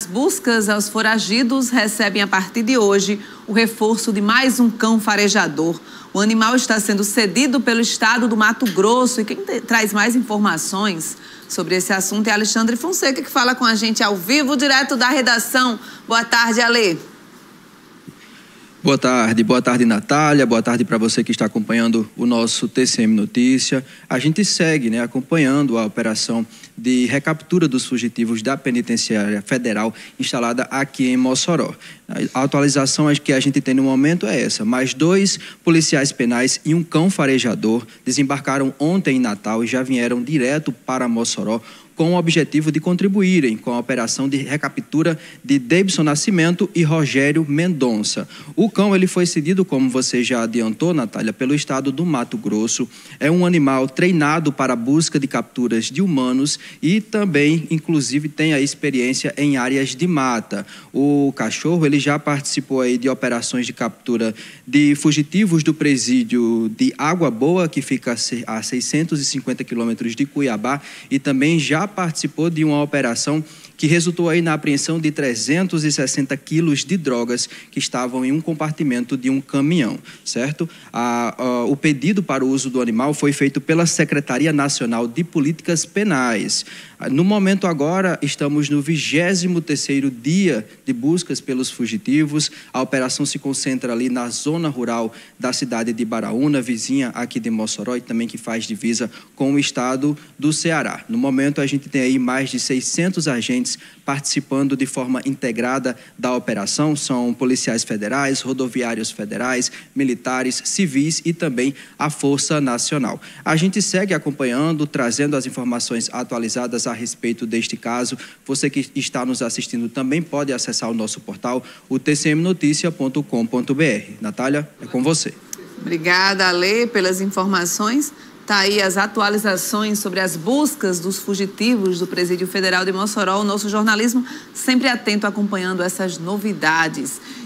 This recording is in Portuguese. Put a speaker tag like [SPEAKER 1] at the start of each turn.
[SPEAKER 1] Buscas aos foragidos recebem a partir de hoje o reforço de mais um cão farejador. O animal está sendo cedido pelo estado do Mato Grosso e quem traz mais informações sobre esse assunto é Alexandre Fonseca, que fala com a gente ao vivo, direto da redação. Boa tarde, Ale.
[SPEAKER 2] Boa tarde Natália, boa tarde para você que está acompanhando o nosso TCM Notícia. A gente segue acompanhando a operação de recaptura dos fugitivos da Penitenciária Federal instalada aqui em Mossoró. A atualização que a gente tem no momento é essa: mais 2 policiais penais e um cão farejador desembarcaram ontem em Natal e já vieram direto para Mossoró com o objetivo de contribuírem com a operação de recaptura de Deibson Nascimento e Rogério Mendonça. O cão ele foi cedido, como você já adiantou, Natália, pelo estado do Mato Grosso. É um animal treinado para a busca de capturas de humanos e também, inclusive, tem a experiência em áreas de mata. O cachorro ele já participou aí de operações de captura de fugitivos do presídio de Água Boa, que fica a 650 quilômetros de Cuiabá, e também já participou de uma operação que resultou aí na apreensão de 360 quilos de drogas que estavam em um compartimento de um caminhão, certo? O pedido para o uso do animal foi feito pela Secretaria Nacional de Políticas Penais. No momento agora, estamos no 23º dia de buscas pelos fugitivos. A operação se concentra ali na zona rural da cidade de Baraúna, vizinha aqui de Mossoró, e também que faz divisa com o estado do Ceará. No momento, a gente tem aí mais de 600 agentes participando de forma integrada da operação. São policiais federais, rodoviários federais, militares, civis e também a Força Nacional. A gente segue acompanhando, trazendo as informações atualizadas a respeito deste caso. Você que está nos assistindo também pode acessar o nosso portal, o tcmnoticia.com.br. Natália, é com você.
[SPEAKER 1] Obrigada, Ale, pelas informações. Tá aí as atualizações sobre as buscas dos fugitivos do Presídio Federal de Mossoró. O nosso jornalismo sempre atento acompanhando essas novidades.